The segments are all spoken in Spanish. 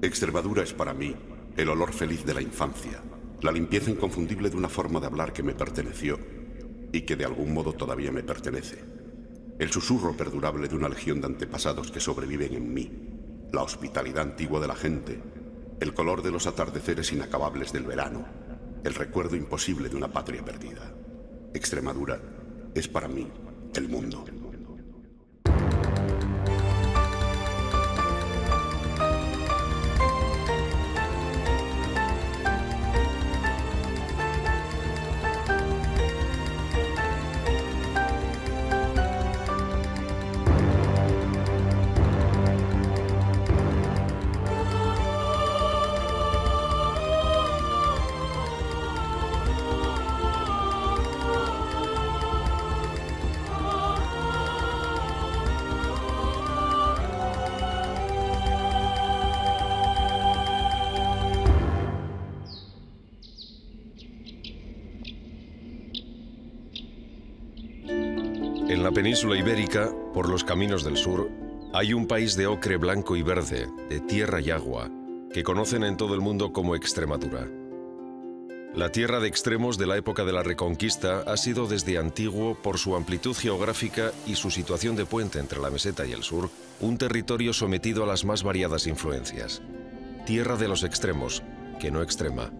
Extremadura es para mí el olor feliz de la infancia, la limpieza inconfundible de una forma de hablar que me perteneció y que de algún modo todavía me pertenece. El susurro perdurable de una legión de antepasados que sobreviven en mí, la hospitalidad antigua de la gente, el color de los atardeceres inacabables del verano, el recuerdo imposible de una patria perdida. Extremadura es para mí el mundo. En la península ibérica, por los caminos del sur, hay un país de ocre blanco y verde, de tierra y agua, que conocen en todo el mundo como Extremadura. La tierra de extremos de la época de la Reconquista ha sido desde antiguo, por su amplitud geográfica y su situación de puente entre la meseta y el sur, un territorio sometido a las más variadas influencias. Tierra de los extremos, que no extrema.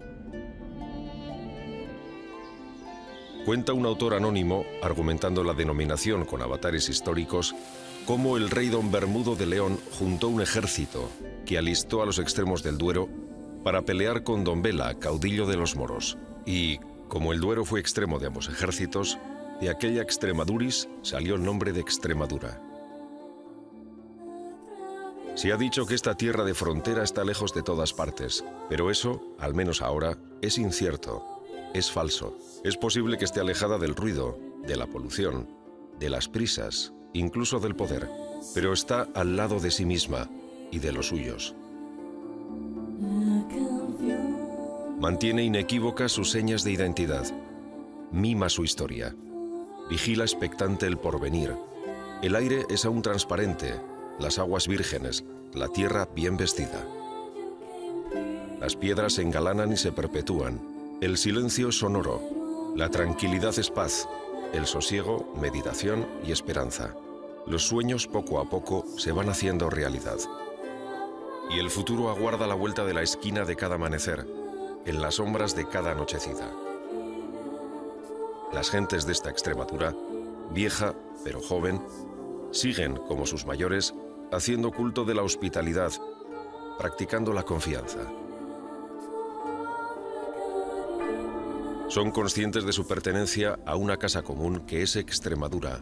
Cuenta un autor anónimo, argumentando la denominación con avatares históricos, cómo el rey don Bermudo de León juntó un ejército que alistó a los extremos del Duero para pelear con don Bela, caudillo de los moros. Y, como el Duero fue extremo de ambos ejércitos, de aquella Extremaduris salió el nombre de Extremadura. Se ha dicho que esta tierra de frontera está lejos de todas partes, pero eso, al menos ahora, es incierto. Es falso. Es posible que esté alejada del ruido, de la polución, de las prisas, incluso del poder, pero está al lado de sí misma y de los suyos. Mantiene inequívocas sus señas de identidad. Mima su historia. Vigila expectante el porvenir. El aire es aún transparente, las aguas vírgenes, la tierra bien vestida. Las piedras se engalanan y se perpetúan. El silencio es sonoro, la tranquilidad es paz, el sosiego, meditación y esperanza. Los sueños poco a poco se van haciendo realidad. Y el futuro aguarda la vuelta de la esquina de cada amanecer, en las sombras de cada anochecida. Las gentes de esta Extremadura, vieja pero joven, siguen, como sus mayores, haciendo culto de la hospitalidad, practicando la confianza. Son conscientes de su pertenencia a una casa común que es Extremadura.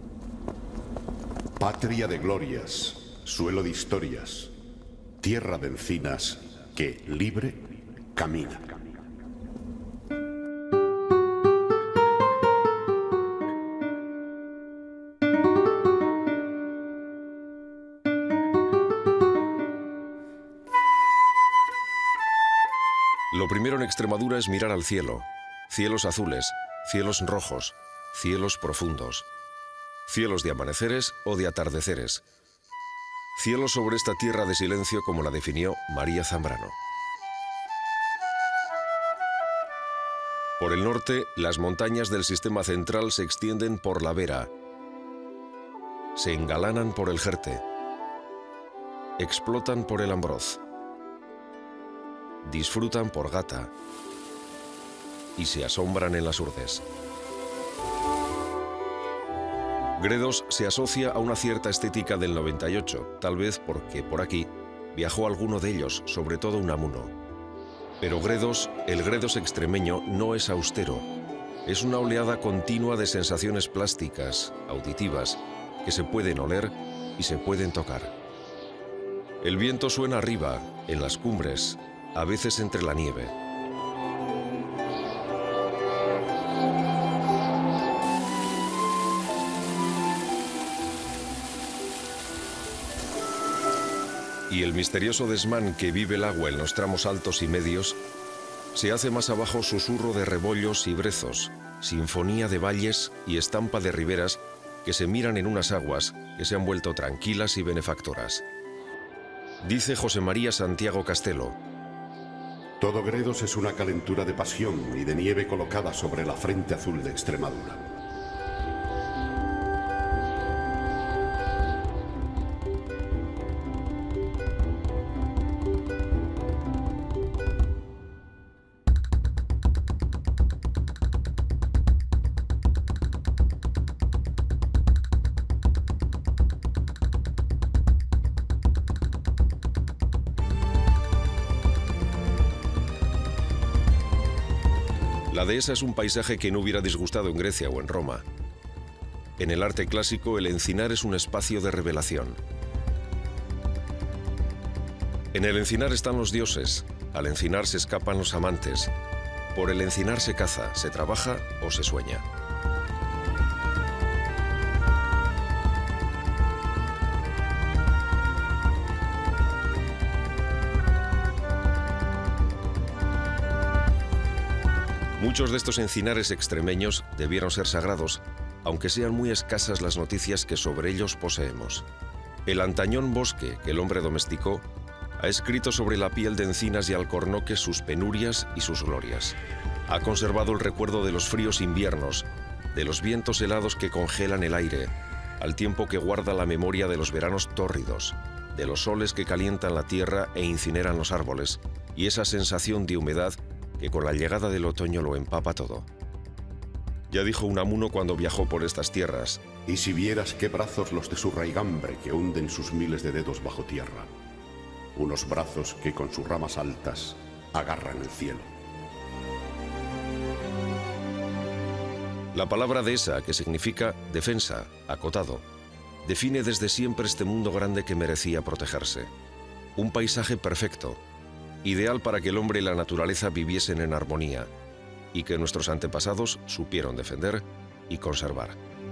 Patria de glorias, suelo de historias, tierra de encinas que, libre, camina. Lo primero en Extremadura es mirar al cielo. Cielos azules, cielos rojos, cielos profundos. Cielos de amaneceres o de atardeceres. Cielos sobre esta tierra de silencio como la definió María Zambrano. Por el norte, las montañas del sistema central se extienden por la Vera. Se engalanan por el Jerte. Explotan por el Ambroz. Disfrutan por Gata. Y se asombran en las Urdes. Gredos se asocia a una cierta estética del 98, tal vez porque por aquí viajó alguno de ellos, sobre todo Unamuno. Pero Gredos, el Gredos extremeño, no es austero. Es una oleada continua de sensaciones plásticas, auditivas, que se pueden oler y se pueden tocar. El viento suena arriba, en las cumbres, a veces entre la nieve. Y el misterioso desmán que vive el agua en los tramos altos y medios se hace más abajo susurro de rebollos y brezos, sinfonía de valles y estampa de riberas que se miran en unas aguas que se han vuelto tranquilas y benefactoras. Dice José María Santiago Castelo: todo Gredos es una calentura de pasión y de nieve colocada sobre la frente azul de Extremadura. La dehesa es un paisaje que no hubiera disgustado en Grecia o en Roma. En el arte clásico, el encinar es un espacio de revelación. En el encinar están los dioses, al encinar se escapan los amantes, por el encinar se caza, se trabaja o se sueña. Muchos de estos encinares extremeños debieron ser sagrados, aunque sean muy escasas las noticias que sobre ellos poseemos. El antañón Bosque, que el hombre domesticó, ha escrito sobre la piel de encinas y alcornoques sus penurias y sus glorias. Ha conservado el recuerdo de los fríos inviernos, de los vientos helados que congelan el aire, al tiempo que guarda la memoria de los veranos tórridos, de los soles que calientan la tierra e incineran los árboles, y esa sensación de humedad que con la llegada del otoño lo empapa todo. Ya dijo Unamuno cuando viajó por estas tierras: y si vieras qué brazos los de su raigambre que hunden sus miles de dedos bajo tierra, unos brazos que con sus ramas altas agarran el cielo. La palabra dehesa, que significa defensa, acotado, define desde siempre este mundo grande que merecía protegerse. Un paisaje perfecto, ideal para que el hombre y la naturaleza viviesen en armonía, y que nuestros antepasados supieron defender y conservar.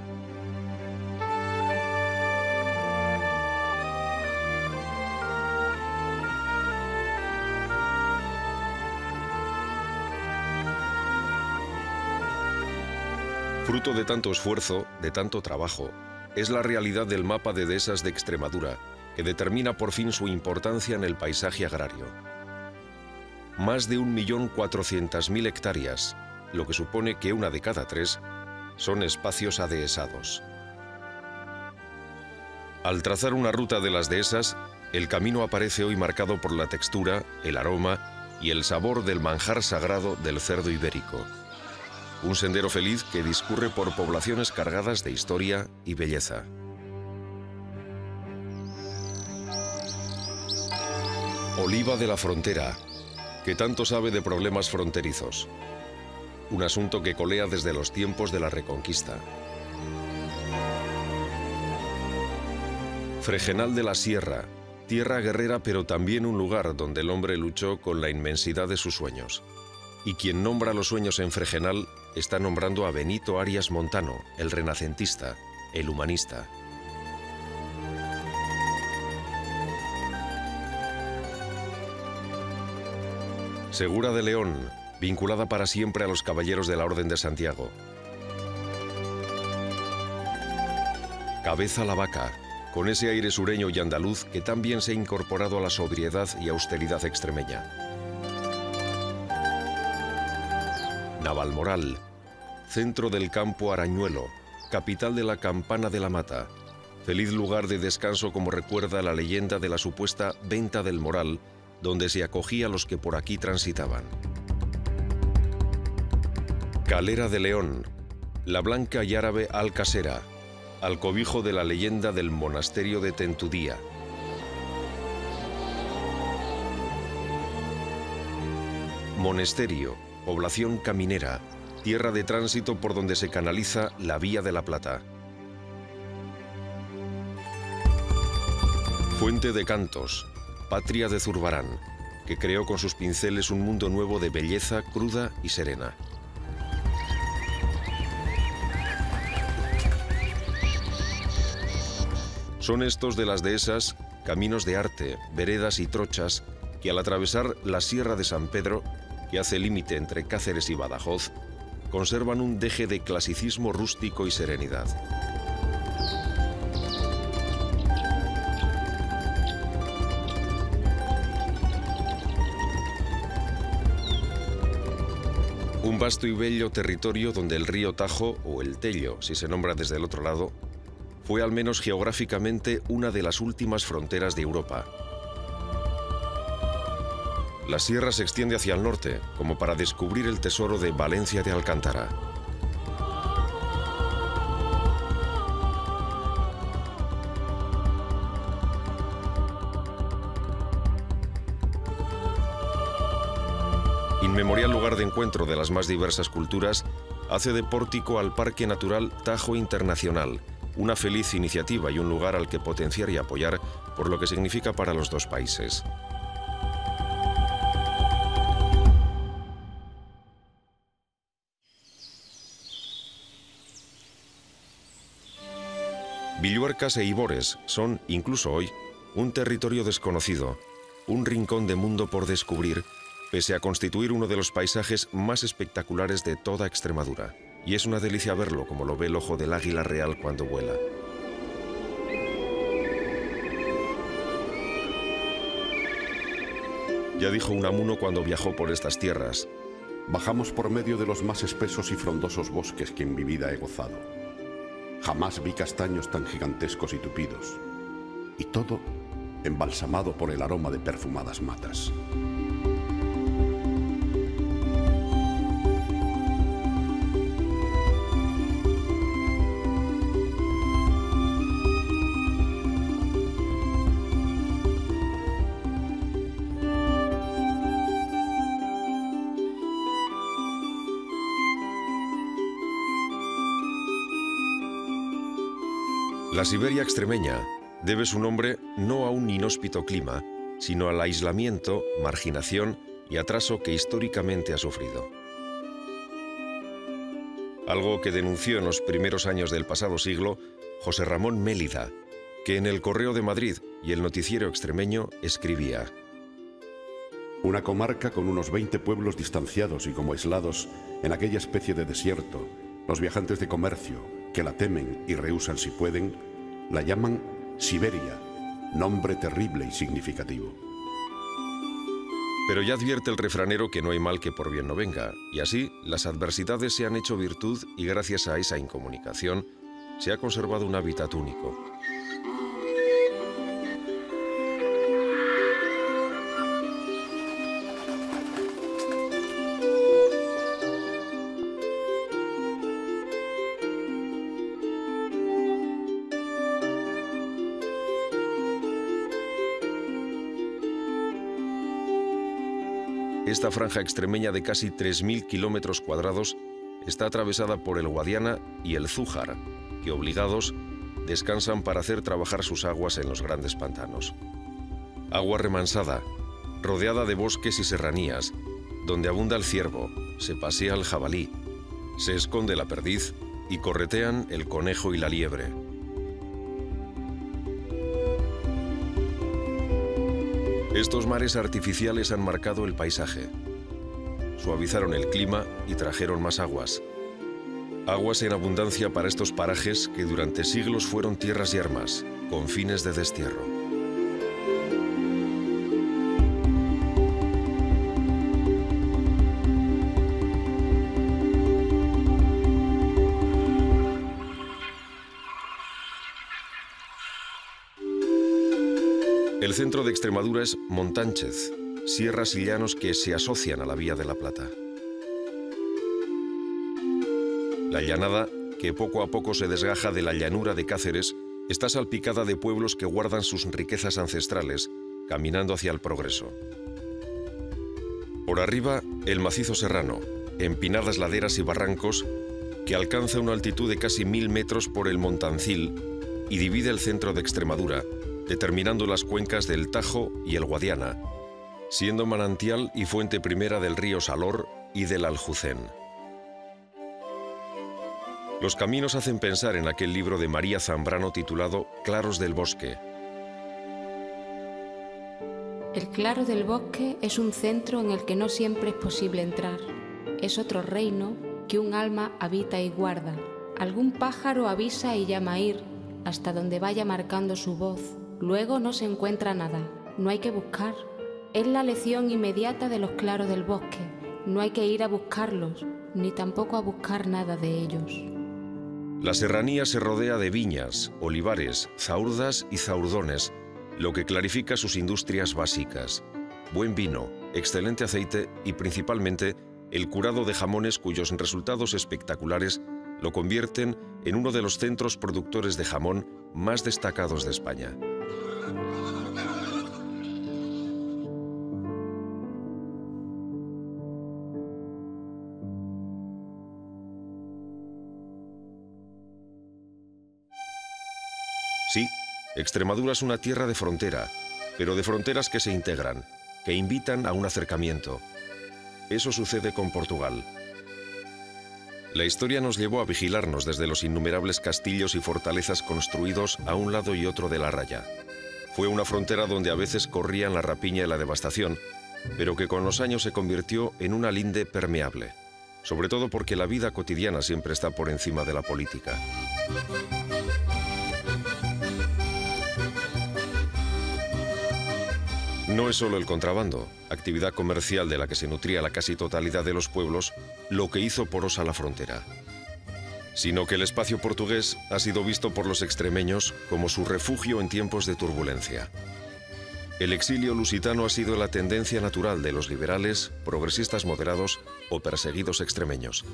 Fruto de tanto esfuerzo, de tanto trabajo, es la realidad del mapa de dehesas de Extremadura, que determina por fin su importancia en el paisaje agrario. Más de 1.400.000 hectáreas, lo que supone que una de cada 3 son espacios adehesados. Al trazar una ruta de las dehesas, el camino aparece hoy marcado por la textura, el aroma y el sabor del manjar sagrado del cerdo ibérico. Un sendero feliz que discurre por poblaciones cargadas de historia y belleza. Oliva de la Frontera, que tanto sabe de problemas fronterizos. Un asunto que colea desde los tiempos de la Reconquista. Fregenal de la Sierra, tierra guerrera pero también un lugar donde el hombre luchó con la inmensidad de sus sueños. Y quien nombra los sueños en Fregenal está nombrando a Benito Arias Montano, el renacentista, el humanista. Segura de León, vinculada para siempre a los caballeros de la Orden de Santiago. Cabeza la Vaca, con ese aire sureño y andaluz que también se ha incorporado a la sobriedad y austeridad extremeña. Navalmoral, centro del campo Arañuelo, capital de la Campana de la Mata, feliz lugar de descanso como recuerda la leyenda de la supuesta venta del Moral, donde se acogía a los que por aquí transitaban. Calera de León, la blanca y árabe Alcasera, al cobijo de la leyenda del monasterio de Tentudía. Monesterio, población caminera, tierra de tránsito por donde se canaliza la Vía de la Plata. Fuente de Cantos, patria de Zurbarán, que creó con sus pinceles un mundo nuevo de belleza cruda y serena. Son estos de las dehesas caminos de arte, veredas y trochas que al atravesar la Sierra de San Pedro, que hace límite entre Cáceres y Badajoz, conservan un deje de clasicismo rústico y serenidad. Un vasto y bello territorio donde el río Tajo, o el Tello, si se nombra desde el otro lado, fue al menos geográficamente una de las últimas fronteras de Europa. La sierra se extiende hacia el norte, como para descubrir el tesoro de Valencia de Alcántara. Inmemorial lugar de encuentro de las más diversas culturas, hace de pórtico al Parque Natural Tajo Internacional, una feliz iniciativa y un lugar al que potenciar y apoyar por lo que significa para los dos países. Villuercas e Ibores son, incluso hoy, un territorio desconocido, un rincón de mundo por descubrir, pese a constituir uno de los paisajes más espectaculares de toda Extremadura. Y es una delicia verlo como lo ve el ojo del águila real cuando vuela. Ya dijo Unamuno cuando viajó por estas tierras: bajamos por medio de los más espesos y frondosos bosques que en mi vida he gozado. Jamás vi castaños tan gigantescos y tupidos. Y todo embalsamado por el aroma de perfumadas matas. La Siberia extremeña debe su nombre no a un inhóspito clima, sino al aislamiento, marginación y atraso que históricamente ha sufrido. Algo que denunció en los primeros años del pasado siglo José Ramón Mélida, que en El Correo de Madrid y el Noticiero Extremeño escribía: una comarca con unos 20 pueblos distanciados y como aislados en aquella especie de desierto, los viajantes de comercio, que la temen y rehúsan si pueden, la llaman Siberia, nombre terrible y significativo. Pero ya advierte el refranero que no hay mal que por bien no venga, y así las adversidades se han hecho virtud y gracias a esa incomunicación se ha conservado un hábitat único. Esta franja extremeña de casi 3.000 kilómetros cuadrados está atravesada por el Guadiana y el Zújar, que obligados descansan para hacer trabajar sus aguas en los grandes pantanos. Agua remansada, rodeada de bosques y serranías, donde abunda el ciervo, se pasea el jabalí, se esconde la perdiz y corretean el conejo y la liebre. Estos mares artificiales han marcado el paisaje, suavizaron el clima y trajeron más aguas. Aguas en abundancia para estos parajes que durante siglos fueron tierras yermas, con fines de destierro. El centro de Extremadura es Montánchez, sierras y llanos que se asocian a la Vía de la Plata. La llanada, que poco a poco se desgaja de la llanura de Cáceres, está salpicada de pueblos que guardan sus riquezas ancestrales, caminando hacia el progreso. Por arriba, el macizo serrano, empinadas laderas y barrancos, que alcanza una altitud de casi 1000 metros por el Montancil y divide el centro de Extremadura, determinando las cuencas del Tajo y el Guadiana, siendo manantial y fuente primera del río Salor y del Aljucén. Los caminos hacen pensar en aquel libro de María Zambrano titulado Claros del Bosque. El claro del bosque es un centro en el que no siempre es posible entrar. Es otro reino que un alma habita y guarda. Algún pájaro avisa y llama a ir, hasta donde vaya marcando su voz. Luego no se encuentra nada, no hay que buscar. Es la lección inmediata de los claros del bosque, No hay que ir a buscarlos, ni tampoco a buscar nada de ellos. La serranía se rodea de viñas, olivares, zaurdas y zaurdones, lo que clarifica sus industrias básicas. Buen vino, excelente aceite y principalmente el curado de jamones cuyos resultados espectaculares lo convierten en uno de los centros productores de jamón más destacados de España. Sí, Extremadura es una tierra de frontera, pero de fronteras que se integran, que invitan a un acercamiento. Eso sucede con Portugal. La historia nos llevó a vigilarnos desde los innumerables castillos y fortalezas construidos a un lado y otro de la raya. Fue una frontera donde a veces corrían la rapiña y la devastación, pero que con los años se convirtió en una linde permeable, sobre todo porque la vida cotidiana siempre está por encima de la política. No es solo el contrabando, actividad comercial de la que se nutría la casi totalidad de los pueblos, lo que hizo porosa la frontera, sino que el espacio portugués ha sido visto por los extremeños como su refugio en tiempos de turbulencia. El exilio lusitano ha sido la tendencia natural de los liberales, progresistas moderados o perseguidos extremeños.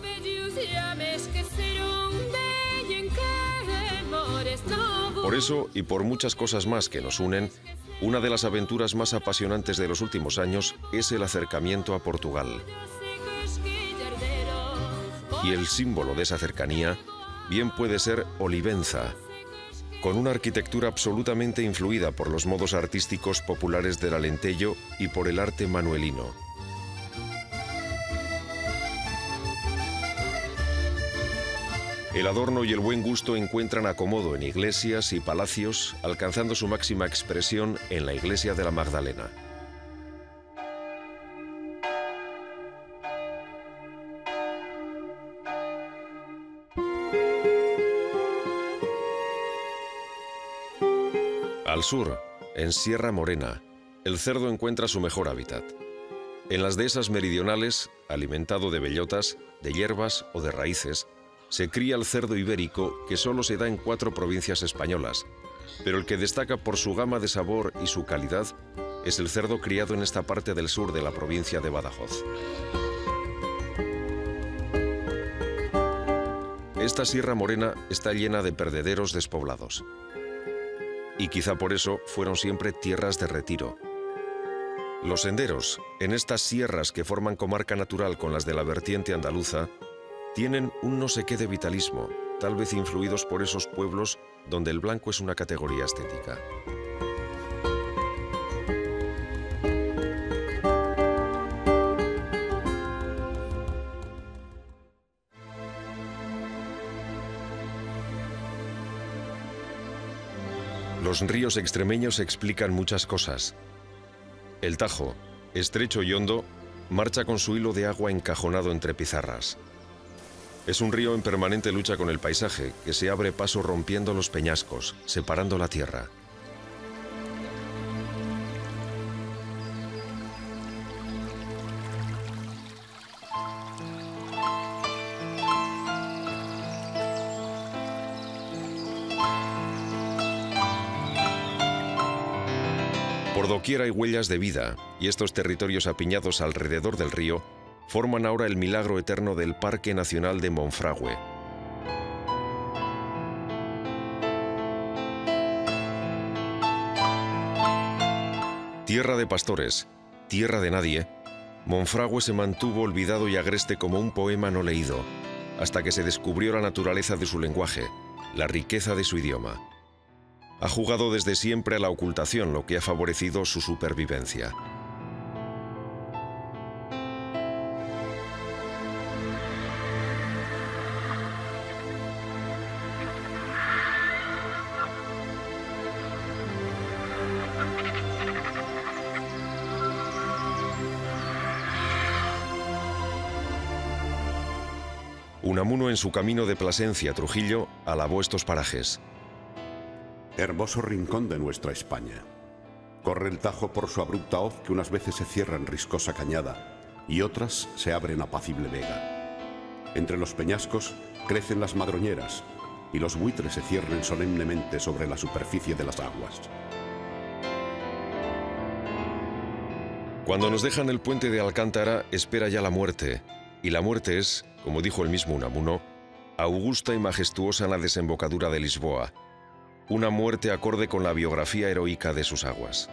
Por eso, y por muchas cosas más que nos unen, una de las aventuras más apasionantes de los últimos años es el acercamiento a Portugal. Y el símbolo de esa cercanía bien puede ser Olivenza, con una arquitectura absolutamente influida por los modos artísticos populares del Alentejo y por el arte manuelino. El adorno y el buen gusto encuentran acomodo en iglesias y palacios, alcanzando su máxima expresión en la iglesia de la Magdalena. Al sur, en Sierra Morena, el cerdo encuentra su mejor hábitat. En las dehesas meridionales, alimentado de bellotas, de hierbas o de raíces, se cría el cerdo ibérico, que solo se da en 4 provincias españolas, pero el que destaca por su gama de sabor y su calidad es el cerdo criado en esta parte del sur de la provincia de Badajoz. Esta Sierra Morena está llena de perdederos despoblados. Y quizá por eso fueron siempre tierras de retiro. Los senderos, en estas sierras que forman comarca natural con las de la vertiente andaluza, tienen un no sé qué de vitalismo, tal vez influidos por esos pueblos donde el blanco es una categoría estética. Los ríos extremeños explican muchas cosas. El Tajo, estrecho y hondo, marcha con su hilo de agua encajonado entre pizarras. Es un río en permanente lucha con el paisaje, que se abre paso rompiendo los peñascos, separando la tierra. Por doquier hay huellas de vida, y estos territorios apiñados alrededor del río forman ahora el milagro eterno del Parque Nacional de Monfragüe. Tierra de pastores, tierra de nadie, Monfragüe se mantuvo olvidado y agreste como un poema no leído, hasta que se descubrió la naturaleza de su lenguaje, la riqueza de su idioma. Ha jugado desde siempre a la ocultación, lo que ha favorecido su supervivencia. Unamuno, en su camino de Plasencia a Trujillo, alabó estos parajes. Hermoso rincón de nuestra España. Corre el Tajo por su abrupta hoz que unas veces se cierra en riscosa cañada, y otras se abren apacible vega. Entre los peñascos crecen las madroñeras y los buitres se ciernen solemnemente sobre la superficie de las aguas. Cuando nos dejan el puente de Alcántara, espera ya la muerte, y la muerte es, como dijo el mismo Unamuno, augusta y majestuosa en la desembocadura de Lisboa, una muerte acorde con la biografía heroica de sus aguas.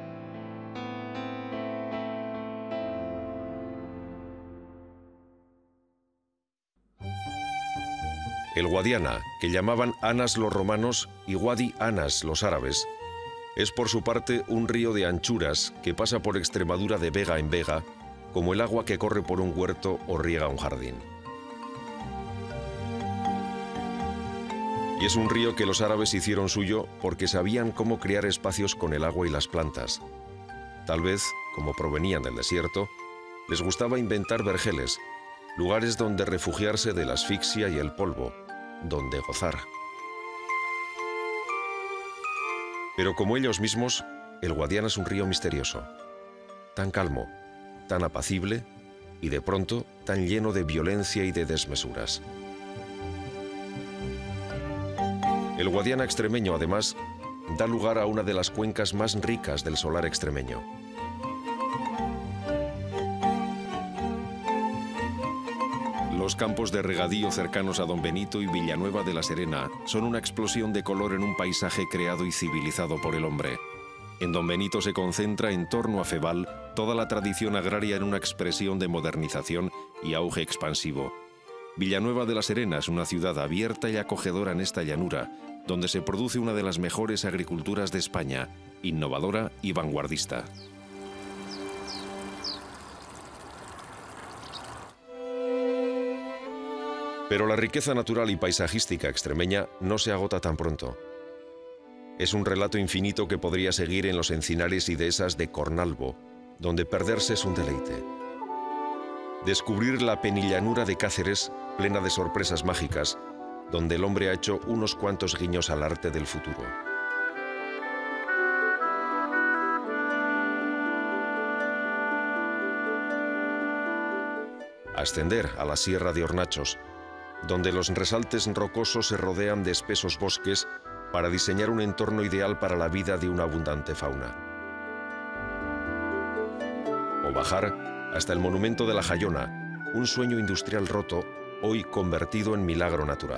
El Guadiana, que llamaban Anas los romanos y Wadi Anas los árabes, es por su parte un río de anchuras que pasa por Extremadura de vega en vega, como el agua que corre por un huerto o riega un jardín. Y es un río que los árabes hicieron suyo porque sabían cómo crear espacios con el agua y las plantas. Tal vez, como provenían del desierto, les gustaba inventar vergeles, lugares donde refugiarse de la asfixia y el polvo, donde gozar. Pero como ellos mismos, el Guadiana es un río misterioso, tan calmo, tan apacible y de pronto tan lleno de violencia y de desmesuras. El Guadiana extremeño, además, da lugar a una de las cuencas más ricas del solar extremeño. Los campos de regadío cercanos a Don Benito y Villanueva de la Serena son una explosión de color en un paisaje creado y civilizado por el hombre. En Don Benito se concentra en torno a Febal toda la tradición agraria en una expresión de modernización y auge expansivo. Villanueva de la Serena es una ciudad abierta y acogedora en esta llanura, donde se produce una de las mejores agriculturas de España, innovadora y vanguardista. Pero la riqueza natural y paisajística extremeña no se agota tan pronto. Es un relato infinito que podría seguir en los encinares y dehesas de Cornalvo, donde perderse es un deleite. Descubrir la penillanura de Cáceres, plena de sorpresas mágicas, donde el hombre ha hecho unos cuantos guiños al arte del futuro. Ascender a la Sierra de Hornachos, donde los resaltes rocosos se rodean de espesos bosques para diseñar un entorno ideal para la vida de una abundante fauna. O bajar hasta el monumento de la Jayona, un sueño industrial roto, hoy convertido en milagro natural.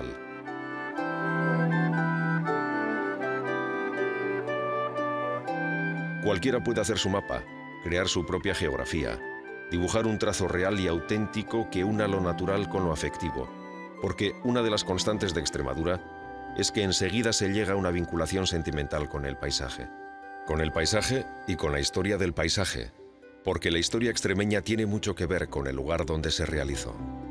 Cualquiera puede hacer su mapa, crear su propia geografía, dibujar un trazo real y auténtico que una lo natural con lo afectivo, porque una de las constantes de Extremadura es que enseguida se llega a una vinculación sentimental con el paisaje. Con el paisaje y con la historia del paisaje, porque la historia extremeña tiene mucho que ver con el lugar donde se realizó.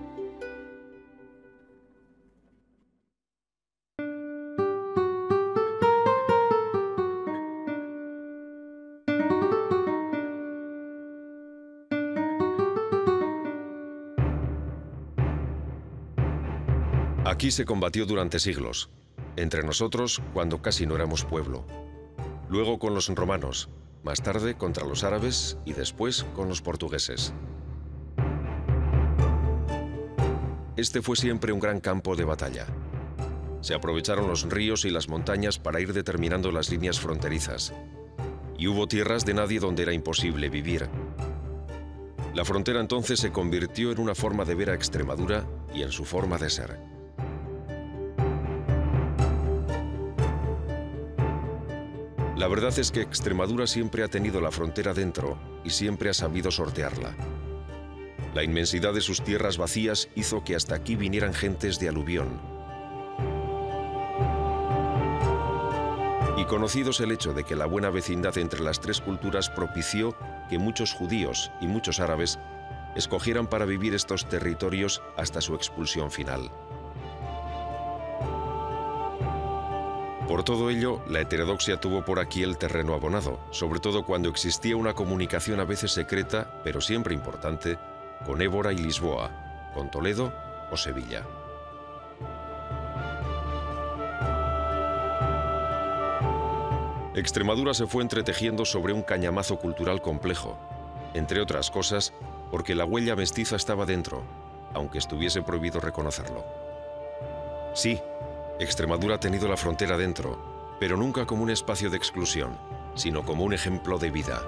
Aquí se combatió durante siglos, entre nosotros cuando casi no éramos pueblo, luego con los romanos, más tarde contra los árabes y después con los portugueses. Este fue siempre un gran campo de batalla. Se aprovecharon los ríos y las montañas para ir determinando las líneas fronterizas, y hubo tierras de nadie donde era imposible vivir. La frontera entonces se convirtió en una forma de ver a Extremadura y en su forma de ser. La verdad es que Extremadura siempre ha tenido la frontera dentro y siempre ha sabido sortearla. La inmensidad de sus tierras vacías hizo que hasta aquí vinieran gentes de aluvión. Y conocidos el hecho de que la buena vecindad entre las tres culturas propició que muchos judíos y muchos árabes escogieran para vivir estos territorios hasta su expulsión final. Por todo ello, la heterodoxia tuvo por aquí el terreno abonado, sobre todo cuando existía una comunicación a veces secreta, pero siempre importante, con Évora y Lisboa, con Toledo o Sevilla. Extremadura se fue entretejiendo sobre un cañamazo cultural complejo, entre otras cosas, porque la huella mestiza estaba dentro, aunque estuviese prohibido reconocerlo. Sí, Extremadura ha tenido la frontera dentro, pero nunca como un espacio de exclusión, sino como un ejemplo de vida.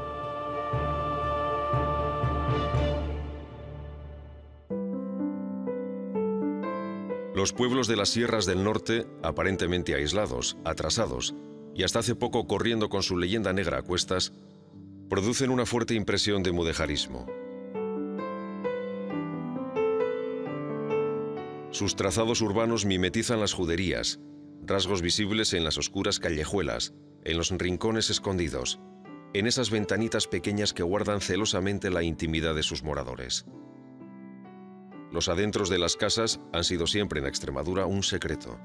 Los pueblos de las sierras del norte, aparentemente aislados, atrasados, y hasta hace poco corriendo con su leyenda negra a cuestas, producen una fuerte impresión de mudejarismo. Sus trazados urbanos mimetizan las juderías, rasgos visibles en las oscuras callejuelas, en los rincones escondidos, en esas ventanitas pequeñas que guardan celosamente la intimidad de sus moradores. Los adentros de las casas han sido siempre en Extremadura un secreto.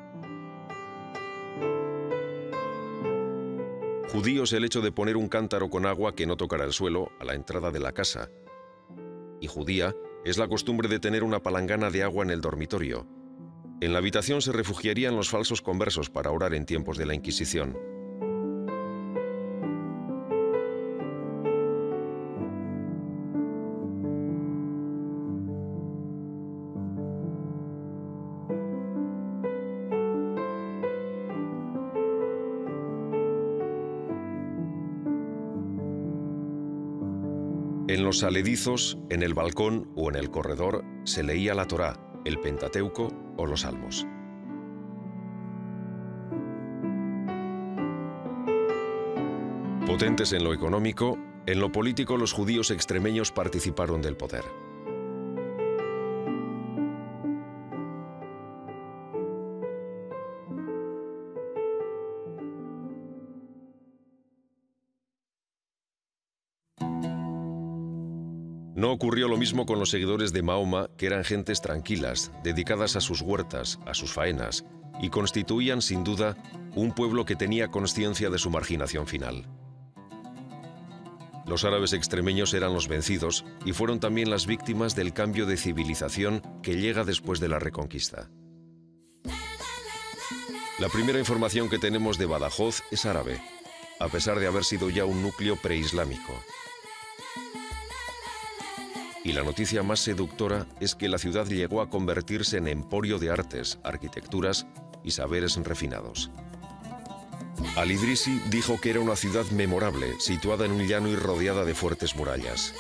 Judío es el hecho de poner un cántaro con agua que no tocara el suelo a la entrada de la casa. Y judía es la costumbre de tener una palangana de agua en el dormitorio. En la habitación se refugiarían los falsos conversos para orar en tiempos de la Inquisición. En los aledizos, en el balcón o en el corredor se leía la Torá, el Pentateuco o los Salmos. Potentes en lo económico, en lo político los judíos extremeños participaron del poder. No ocurrió lo mismo con los seguidores de Mahoma, que eran gentes tranquilas, dedicadas a sus huertas, a sus faenas, y constituían, sin duda, un pueblo que tenía consciencia de su marginación final. Los árabes extremeños eran los vencidos y fueron también las víctimas del cambio de civilización que llega después de la Reconquista. La primera información que tenemos de Badajoz es árabe, a pesar de haber sido ya un núcleo preislámico. Y la noticia más seductora es que la ciudad llegó a convertirse en emporio de artes, arquitecturas y saberes refinados. Al-Idrisi dijo que era una ciudad memorable, situada en un llano y rodeada de fuertes murallas.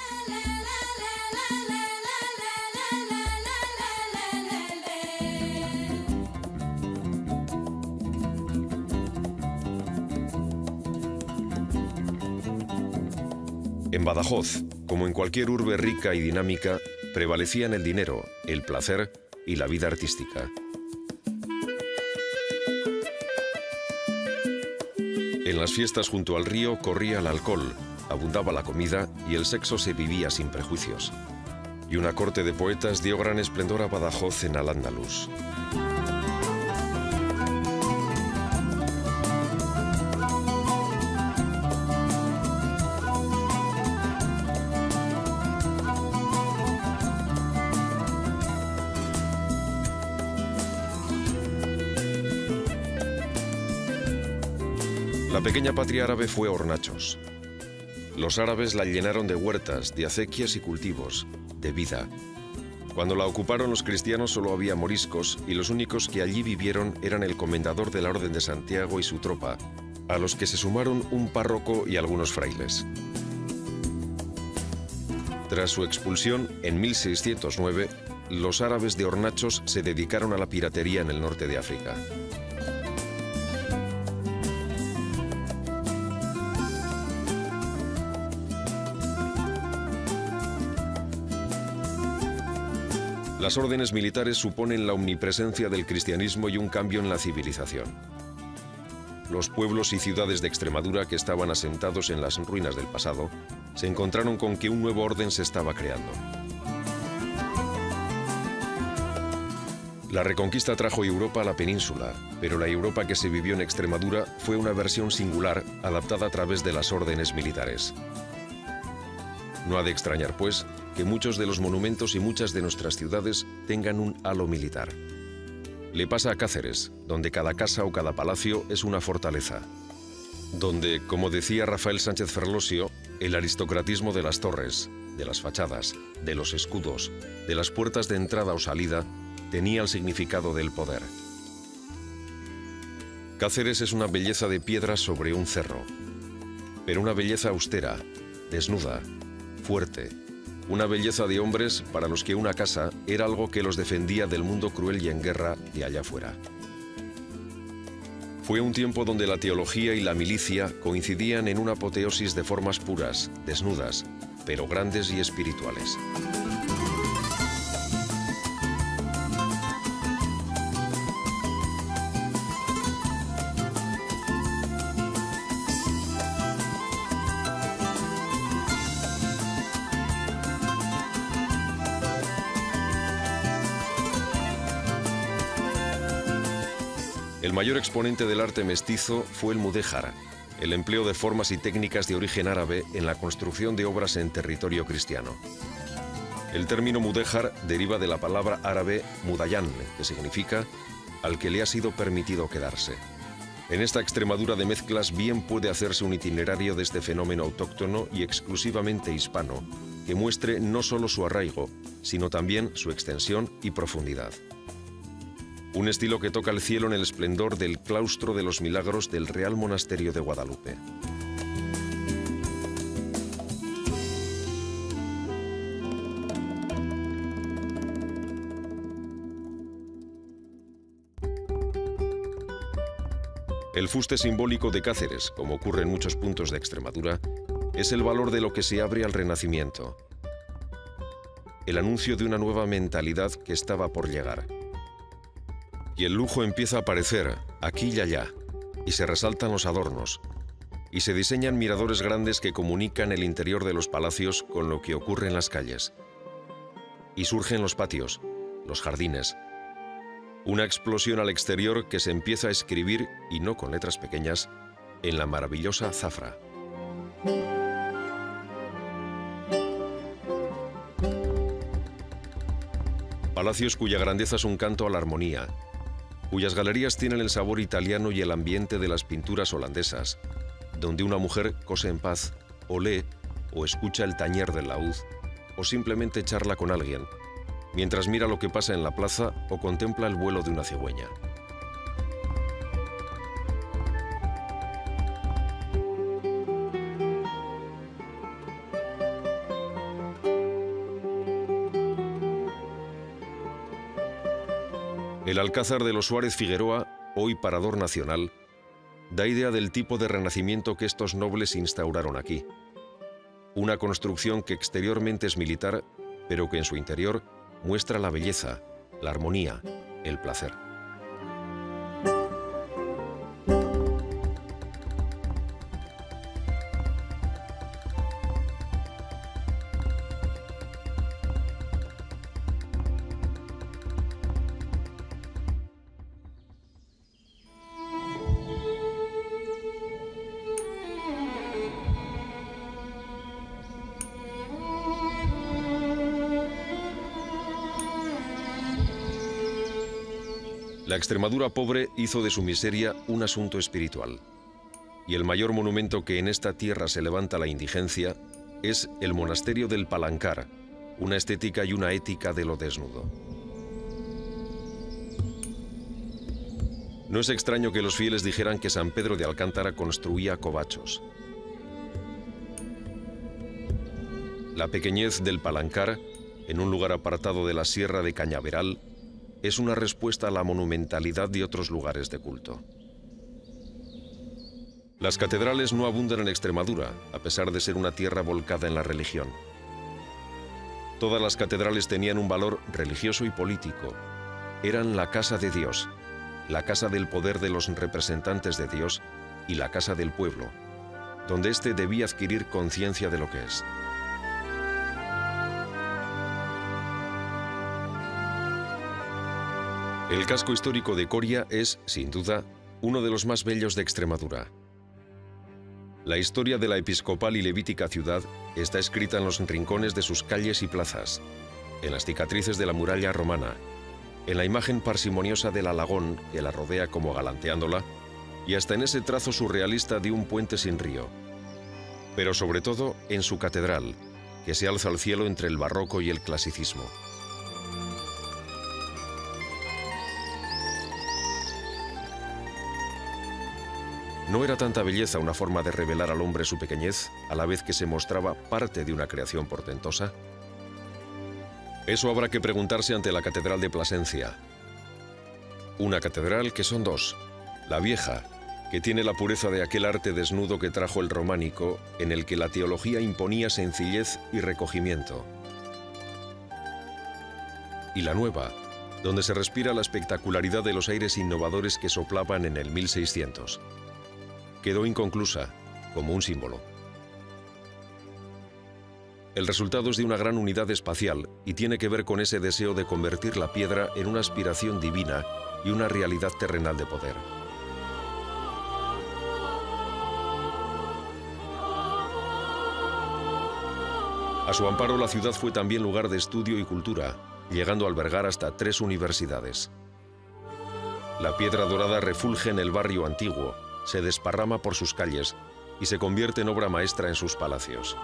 En Badajoz, como en cualquier urbe rica y dinámica, prevalecían el dinero, el placer y la vida artística. En las fiestas junto al río corría el alcohol, abundaba la comida y el sexo se vivía sin prejuicios. Y una corte de poetas dio gran esplendor a Badajoz en Al-Ándalus. La pequeña patria árabe fue Hornachos. Los árabes la llenaron de huertas, de acequias y cultivos, de vida. Cuando la ocuparon los cristianos solo había moriscos y los únicos que allí vivieron eran el comendador de la Orden de Santiago y su tropa, a los que se sumaron un párroco y algunos frailes. Tras su expulsión, en 1609, los árabes de Hornachos se dedicaron a la piratería en el norte de África. Las órdenes militares suponen la omnipresencia del cristianismo y un cambio en la civilización. Los pueblos y ciudades de Extremadura que estaban asentados en las ruinas del pasado se encontraron con que un nuevo orden se estaba creando. La Reconquista trajo Europa a la península, pero la Europa que se vivió en Extremadura fue una versión singular adaptada a través de las órdenes militares. No ha de extrañar, pues, que muchos de los monumentos y muchas de nuestras ciudades tengan un halo militar. Le pasa a Cáceres, donde cada casa o cada palacio es una fortaleza. Donde, como decía Rafael Sánchez Ferlosio, el aristocratismo de las torres, de las fachadas, de los escudos, de las puertas de entrada o salida, tenía el significado del poder. Cáceres es una belleza de piedra sobre un cerro, pero una belleza austera, desnuda, fuerte, una belleza de hombres para los que una casa era algo que los defendía del mundo cruel y en guerra de allá afuera. Fue un tiempo donde la teología y la milicia coincidían en una apoteosis de formas puras, desnudas, pero grandes y espirituales. El mayor exponente del arte mestizo fue el mudéjar, el empleo de formas y técnicas de origen árabe en la construcción de obras en territorio cristiano. El término mudéjar deriva de la palabra árabe mudayán, que significa al que le ha sido permitido quedarse. En esta Extremadura de mezclas bien puede hacerse un itinerario de este fenómeno autóctono y exclusivamente hispano, que muestre no solo su arraigo, sino también su extensión y profundidad. Un estilo que toca el cielo en el esplendor del claustro de los milagros del Real Monasterio de Guadalupe. El fuste simbólico de Cáceres, como ocurre en muchos puntos de Extremadura, es el valor de lo que se abre al Renacimiento. El anuncio de una nueva mentalidad que estaba por llegar. Y el lujo empieza a aparecer, aquí y allá, y se resaltan los adornos, y se diseñan miradores grandes que comunican el interior de los palacios con lo que ocurre en las calles. Y surgen los patios, los jardines. Una explosión al exterior que se empieza a escribir, y no con letras pequeñas, en la maravillosa zafra. Palacios cuya grandeza es un canto a la armonía, cuyas galerías tienen el sabor italiano y el ambiente de las pinturas holandesas, donde una mujer cose en paz, o lee, o escucha el tañer del laúd, o simplemente charla con alguien, mientras mira lo que pasa en la plaza o contempla el vuelo de una cigüeña. El Alcázar de los Suárez Figueroa, hoy parador nacional, da idea del tipo de renacimiento que estos nobles instauraron aquí. Una construcción que exteriormente es militar, pero que en su interior muestra la belleza, la armonía, el placer. La Extremadura pobre hizo de su miseria un asunto espiritual. Y el mayor monumento que en esta tierra se levanta a la indigencia es el monasterio del Palancar, una estética y una ética de lo desnudo. No es extraño que los fieles dijeran que San Pedro de Alcántara construía covachos. La pequeñez del Palancar, en un lugar apartado de la Sierra de Cañaveral, es una respuesta a la monumentalidad de otros lugares de culto. Las catedrales no abundan en Extremadura, a pesar de ser una tierra volcada en la religión. Todas las catedrales tenían un valor religioso y político. Eran la casa de Dios, la casa del poder de los representantes de Dios y la casa del pueblo, donde éste debía adquirir conciencia de lo que es. El casco histórico de Coria es, sin duda, uno de los más bellos de Extremadura. La historia de la episcopal y levítica ciudad está escrita en los rincones de sus calles y plazas, en las cicatrices de la muralla romana, en la imagen parsimoniosa del alagón que la rodea como galanteándola, y hasta en ese trazo surrealista de un puente sin río. Pero sobre todo en su catedral, que se alza al cielo entre el barroco y el clasicismo. ¿No era tanta belleza una forma de revelar al hombre su pequeñez, a la vez que se mostraba parte de una creación portentosa? Eso habrá que preguntarse ante la Catedral de Plasencia. Una catedral que son dos: la vieja, que tiene la pureza de aquel arte desnudo que trajo el románico, en el que la teología imponía sencillez y recogimiento, y la nueva, donde se respira la espectacularidad de los aires innovadores que soplaban en el 1600. Quedó inconclusa, como un símbolo. El resultado es de una gran unidad espacial y tiene que ver con ese deseo de convertir la piedra en una aspiración divina y una realidad terrenal de poder. A su amparo, la ciudad fue también lugar de estudio y cultura, llegando a albergar hasta 3 universidades. La piedra dorada refulge en el barrio antiguo, se desparrama por sus calles y se convierte en obra maestra en sus palacios.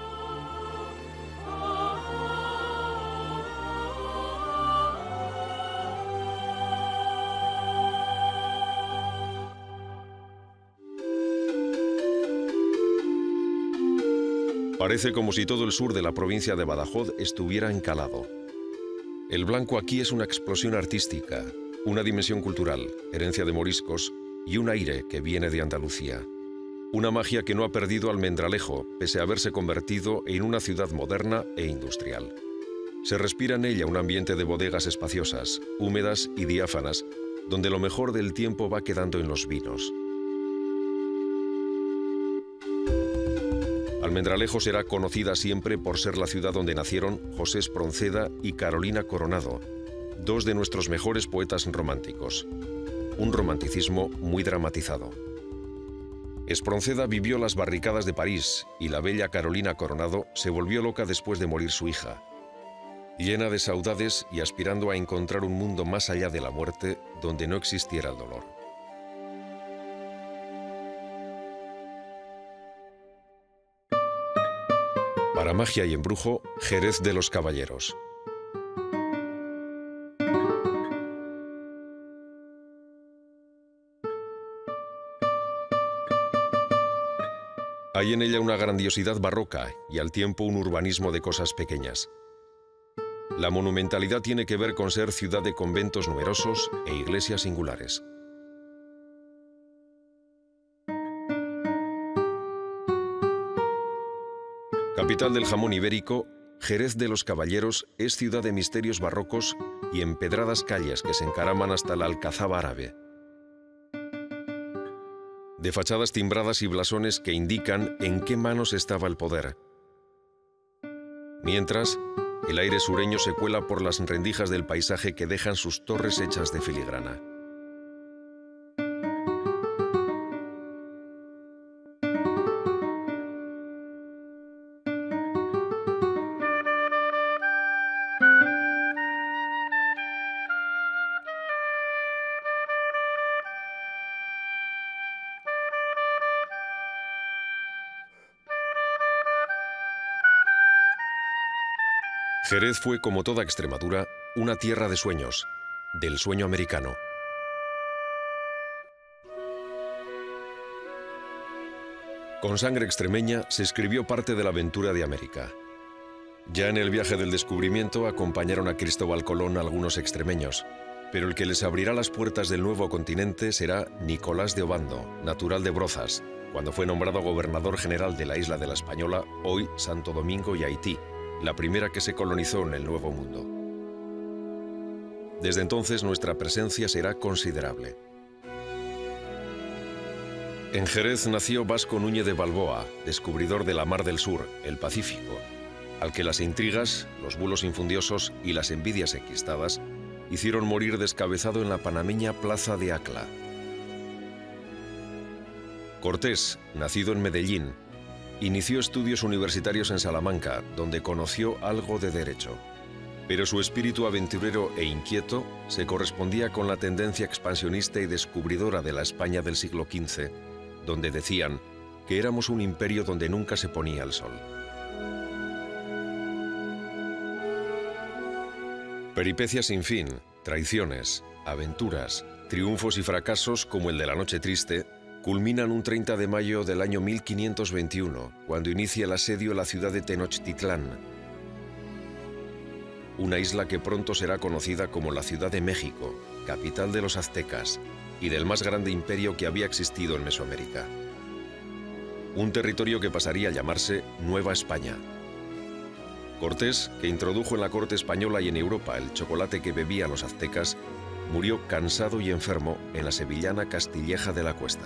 Parece como si todo el sur de la provincia de Badajoz estuviera encalado. El blanco aquí es una explosión artística, una dimensión cultural, herencia de moriscos, y un aire que viene de Andalucía. Una magia que no ha perdido Almendralejo, pese a haberse convertido en una ciudad moderna e industrial. Se respira en ella un ambiente de bodegas espaciosas, húmedas y diáfanas, donde lo mejor del tiempo va quedando en los vinos. Almendralejo será conocida siempre por ser la ciudad donde nacieron José Espronceda y Carolina Coronado, 2 de nuestros mejores poetas románticos. Un romanticismo muy dramatizado. Espronceda vivió las barricadas de París y la bella Carolina Coronado se volvió loca después de morir su hija. Llena de saudades y aspirando a encontrar un mundo más allá de la muerte donde no existiera el dolor. Para magia y embrujo, Jerez de los Caballeros. Hay en ella una grandiosidad barroca y al tiempo un urbanismo de cosas pequeñas. La monumentalidad tiene que ver con ser ciudad de conventos numerosos e iglesias singulares. Capital del jamón ibérico, Jerez de los Caballeros es ciudad de misterios barrocos y empedradas calles que se encaraman hasta la Alcazaba árabe. De fachadas timbradas y blasones que indican en qué manos estaba el poder. Mientras, el aire sureño se cuela por las rendijas del paisaje que dejan sus torres hechas de filigrana. Jerez fue, como toda Extremadura, una tierra de sueños, del sueño americano. Con sangre extremeña se escribió parte de la aventura de América. Ya en el viaje del descubrimiento acompañaron a Cristóbal Colón algunos extremeños, pero el que les abrirá las puertas del nuevo continente será Nicolás de Obando, natural de Brozas, cuando fue nombrado gobernador general de la isla de la Española, hoy Santo Domingo y Haití, la primera que se colonizó en el Nuevo Mundo. Desde entonces nuestra presencia será considerable. En Jerez nació Vasco Núñez de Balboa, descubridor de la Mar del Sur, el Pacífico, al que las intrigas, los bulos infundiosos y las envidias enquistadas hicieron morir descabezado en la panameña plaza de Acla. Cortés, nacido en Medellín, inició estudios universitarios en Salamanca, donde conoció algo de derecho. Pero su espíritu aventurero e inquieto se correspondía con la tendencia expansionista y descubridora de la España del siglo XV, donde decían que éramos un imperio donde nunca se ponía el sol. Peripecias sin fin, traiciones, aventuras, triunfos y fracasos como el de la Noche Triste culminan un 30 de mayo del año 1521, cuando inicia el asedio a la ciudad de Tenochtitlán, una isla que pronto será conocida como la Ciudad de México, capital de los aztecas y del más grande imperio que había existido en Mesoamérica. Un territorio que pasaría a llamarse Nueva España. Cortés, que introdujo en la corte española y en Europa el chocolate que bebían los aztecas, murió cansado y enfermo en la sevillana Castilleja de la Cuesta.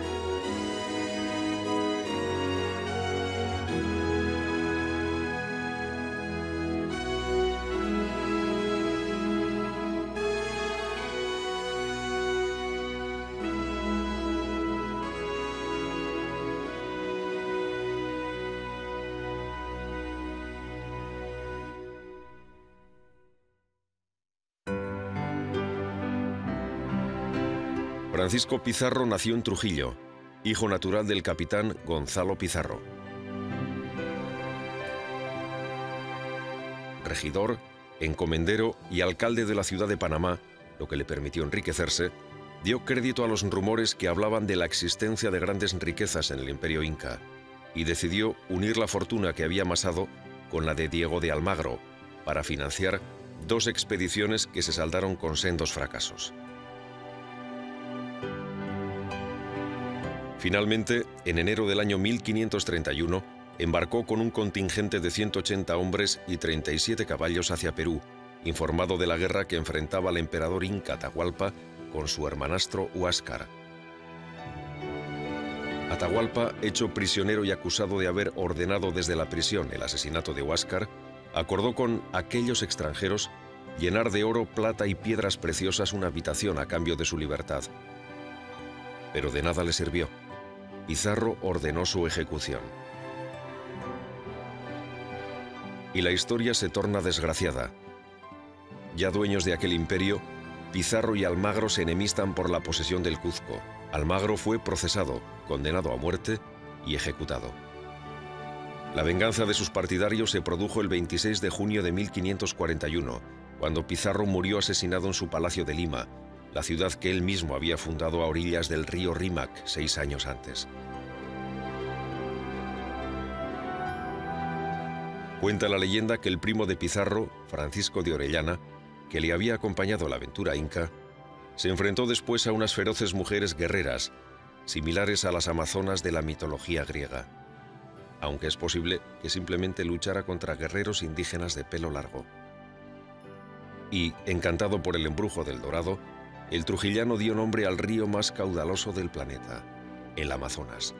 Francisco Pizarro nació en Trujillo, hijo natural del capitán Gonzalo Pizarro. Regidor, encomendero y alcalde de la ciudad de Panamá, lo que le permitió enriquecerse, dio crédito a los rumores que hablaban de la existencia de grandes riquezas en el Imperio Inca y decidió unir la fortuna que había amasado con la de Diego de Almagro para financiar dos expediciones que se saldaron con sendos fracasos. Finalmente, en enero del año 1531, embarcó con un contingente de 180 hombres y 37 caballos hacia Perú, informado de la guerra que enfrentaba al emperador inca Atahualpa con su hermanastro Huáscar. Atahualpa, hecho prisionero y acusado de haber ordenado desde la prisión el asesinato de Huáscar, acordó con aquellos extranjeros llenar de oro, plata y piedras preciosas una habitación a cambio de su libertad. Pero de nada le sirvió. Pizarro ordenó su ejecución. Y la historia se torna desgraciada. Ya dueños de aquel imperio, Pizarro y Almagro se enemistan por la posesión del Cuzco. Almagro fue procesado, condenado a muerte y ejecutado. La venganza de sus partidarios se produjo el 26 de junio de 1541, cuando Pizarro murió asesinado en su palacio de Lima, la ciudad que él mismo había fundado a orillas del río Rímac 6 años antes. Cuenta la leyenda que el primo de Pizarro, Francisco de Orellana, que le había acompañado a la aventura inca, se enfrentó después a unas feroces mujeres guerreras, similares a las amazonas de la mitología griega, aunque es posible que simplemente luchara contra guerreros indígenas de pelo largo. Y, encantado por el embrujo del Dorado, el trujillano dio nombre al río más caudaloso del planeta, el Amazonas.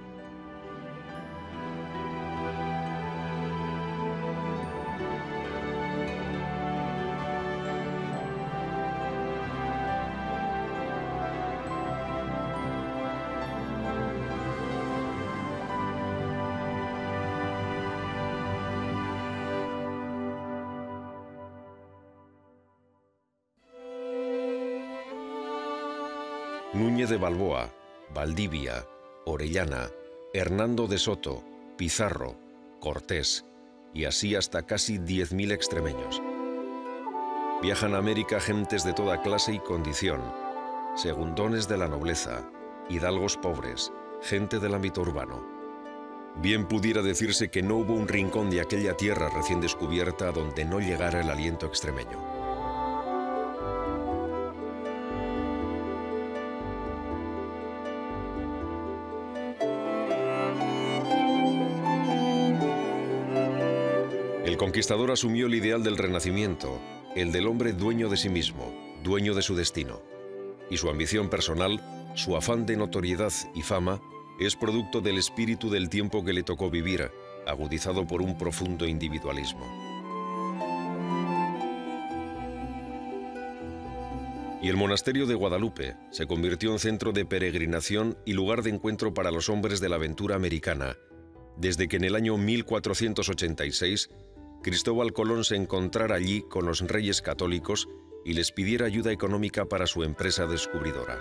Núñez de Balboa, Valdivia, Orellana, Hernando de Soto, Pizarro, Cortés, y así hasta casi 10.000 extremeños. Viajan a América gentes de toda clase y condición, segundones de la nobleza, hidalgos pobres, gente del ámbito urbano. Bien pudiera decirse que no hubo un rincón de aquella tierra recién descubierta donde no llegara el aliento extremeño. El conquistador asumió el ideal del Renacimiento, el del hombre dueño de sí mismo, dueño de su destino. Y su ambición personal, su afán de notoriedad y fama, es producto del espíritu del tiempo que le tocó vivir, agudizado por un profundo individualismo. Y el monasterio de Guadalupe se convirtió en centro de peregrinación y lugar de encuentro para los hombres de la aventura americana, desde que en el año 1486 Cristóbal Colón se encontrara allí con los reyes católicos y les pidiera ayuda económica para su empresa descubridora.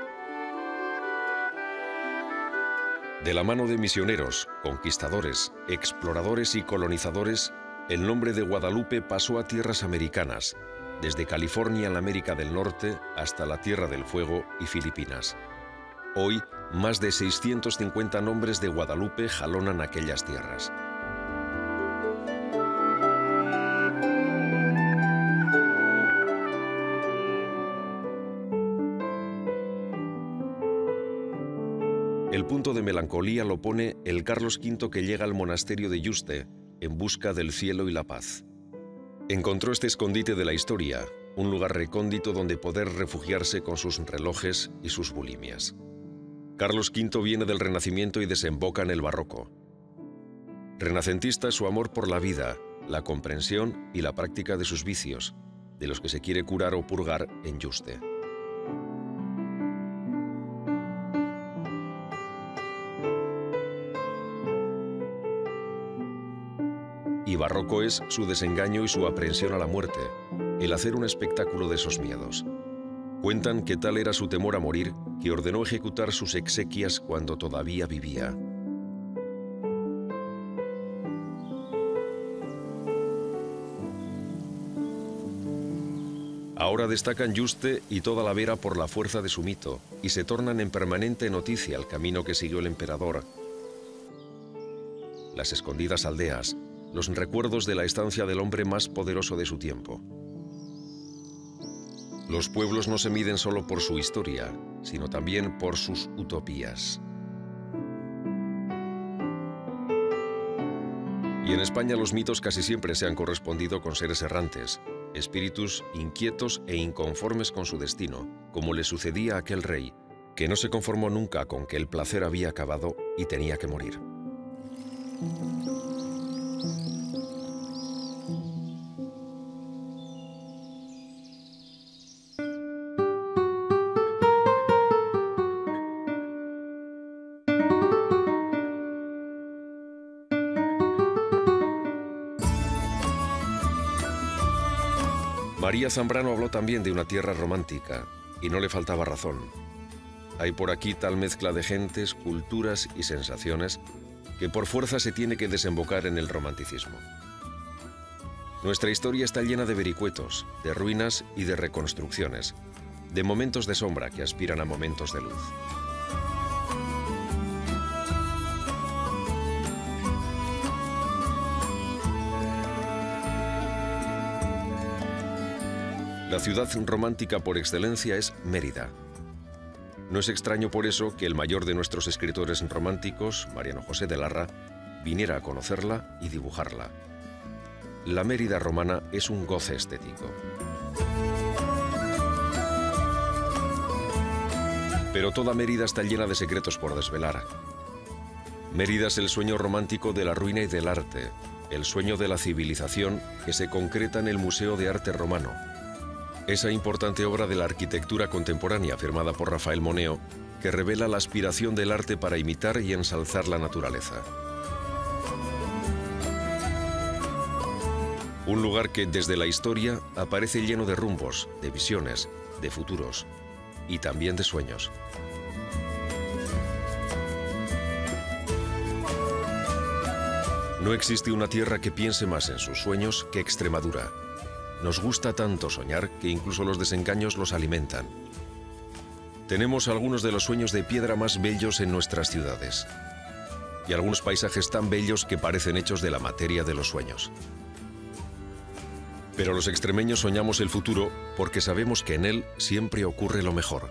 De la mano de misioneros, conquistadores, exploradores y colonizadores, el nombre de Guadalupe pasó a tierras americanas, desde California en la América del Norte hasta la Tierra del Fuego y Filipinas. Hoy, más de 650 nombres de Guadalupe jalonan aquellas tierras. El punto de melancolía lo pone el Carlos V que llega al monasterio de Yuste en busca del cielo y la paz. Encontró este escondite de la historia, un lugar recóndito donde poder refugiarse con sus relojes y sus bulimias. Carlos V viene del Renacimiento y desemboca en el Barroco. Renacentista es su amor por la vida, la comprensión y la práctica de sus vicios, de los que se quiere curar o purgar en Yuste. Y barroco es su desengaño y su aprensión a la muerte, el hacer un espectáculo de esos miedos. Cuentan que tal era su temor a morir que ordenó ejecutar sus exequias cuando todavía vivía. Ahora destacan Yuste y toda la Vera por la fuerza de su mito y se tornan en permanente noticia el camino que siguió el emperador. Las escondidas aldeas, los recuerdos de la estancia del hombre más poderoso de su tiempo. Los pueblos no se miden solo por su historia, sino también por sus utopías. Y en España los mitos casi siempre se han correspondido con seres errantes, espíritus inquietos e inconformes con su destino, como le sucedía a aquel rey, que no se conformó nunca con que el placer había acabado y tenía que morir. María Zambrano habló también de una tierra romántica, y no le faltaba razón. Hay por aquí tal mezcla de gentes, culturas y sensaciones que por fuerza se tiene que desembocar en el romanticismo. Nuestra historia está llena de vericuetos, de ruinas y de reconstrucciones, de momentos de sombra que aspiran a momentos de luz. La ciudad romántica por excelencia es Mérida. No es extraño por eso que el mayor de nuestros escritores románticos, Mariano José de Larra, viniera a conocerla y dibujarla. La Mérida romana es un goce estético. Pero toda Mérida está llena de secretos por desvelar. Mérida es el sueño romántico de la ruina y del arte, el sueño de la civilización que se concreta en el Museo de Arte Romano. Esa importante obra de la arquitectura contemporánea firmada por Rafael Moneo, que revela la aspiración del arte para imitar y ensalzar la naturaleza. Un lugar que desde la historia aparece lleno de rumbos, de visiones, de futuros y también de sueños. No existe una tierra que piense más en sus sueños que Extremadura. Nos gusta tanto soñar que incluso los desengaños los alimentan. Tenemos algunos de los sueños de piedra más bellos en nuestras ciudades y algunos paisajes tan bellos que parecen hechos de la materia de los sueños. Pero los extremeños soñamos el futuro porque sabemos que en él siempre ocurre lo mejor.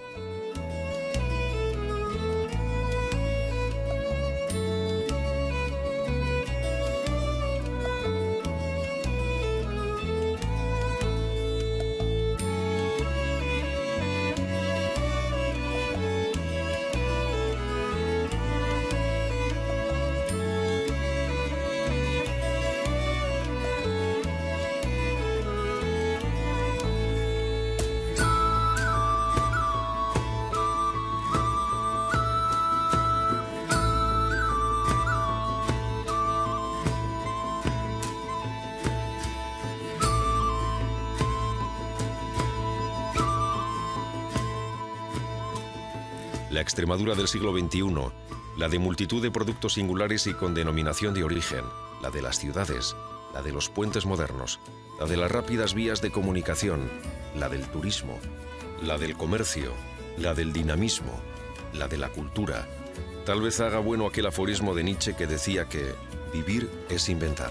La Extremadura del siglo XXI, la de multitud de productos singulares y con denominación de origen, la de las ciudades, la de los puentes modernos, la de las rápidas vías de comunicación, la del turismo, la del comercio, la del dinamismo, la de la cultura. Tal vez haga bueno aquel aforismo de Nietzsche que decía que vivir es inventar.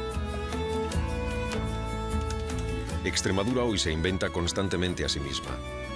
Extremadura hoy se inventa constantemente a sí misma.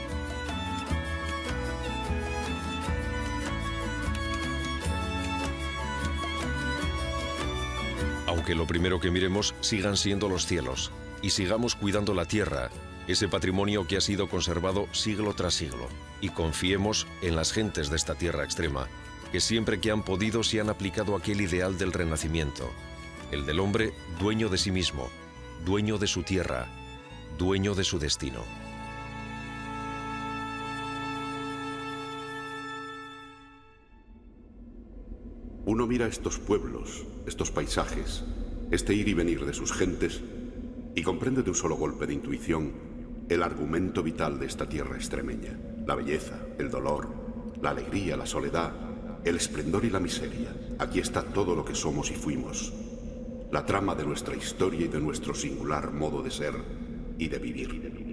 Aunque lo primero que miremos sigan siendo los cielos y sigamos cuidando la tierra, ese patrimonio que ha sido conservado siglo tras siglo, y confiemos en las gentes de esta tierra extrema, que siempre que han podido se han aplicado aquel ideal del Renacimiento, el del hombre dueño de sí mismo, dueño de su tierra, dueño de su destino. Uno mira estos pueblos, estos paisajes, este ir y venir de sus gentes, y comprende de un solo golpe de intuición el argumento vital de esta tierra extremeña. La belleza, el dolor, la alegría, la soledad, el esplendor y la miseria. Aquí está todo lo que somos y fuimos. La trama de nuestra historia y de nuestro singular modo de ser y de vivir.